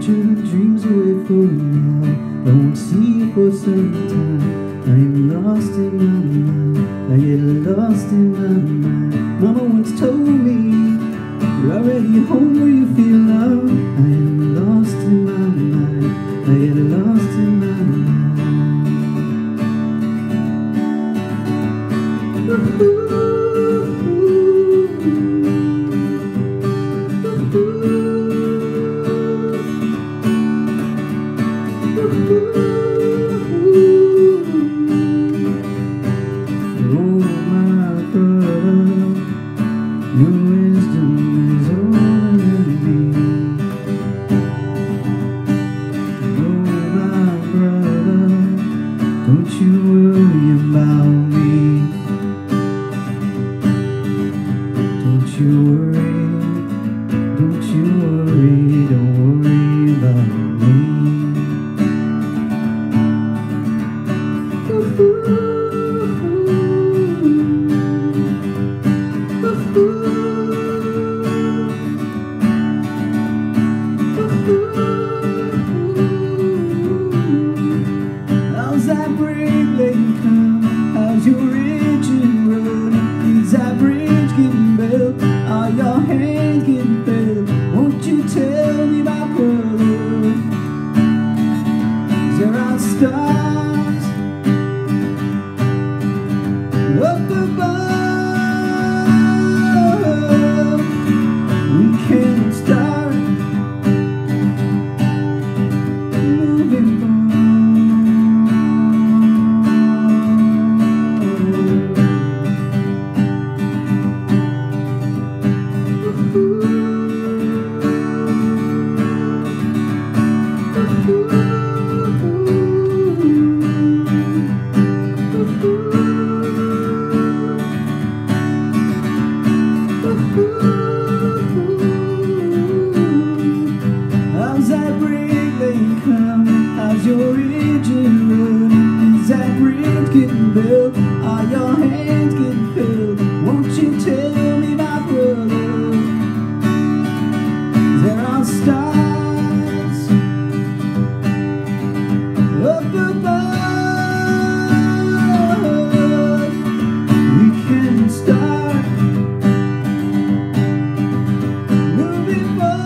put your dreams away for now. I won't see you for some time. I am lost in my mind. I get lost in my mind. Mama once told me, you're already home where you feel love. I am lost in my mind. I get lost in my mind. Your wisdom is older than me. Oh, my brother, don't you worry about me. Don't you worry, don't you worry, don't worry about me. How's that bridge laying come? How's your engine running? Is that bridge getting built? Are your hands getting filled? Won't you tell me, my brother? There are stars up above. We can start moving How's that bridge laying come? How's your engine running? Is that bridge getting built? Are your hands getting filled? Won't you tell me, my brother? There are stars up above. We can start moving forward.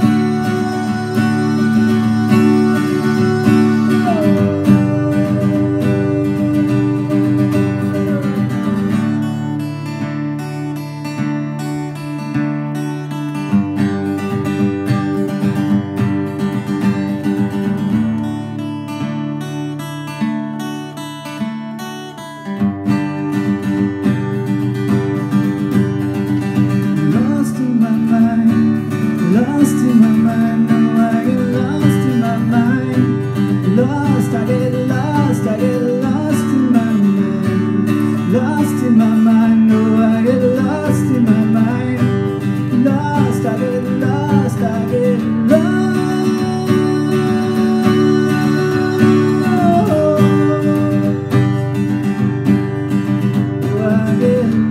Lost in my mind, no, I get lost in my mind. Lost, I get lost, I get lost in my mind. Lost in my mind, no, I get lost in my mind. Lost, I get lost, I get lost. Oh, I get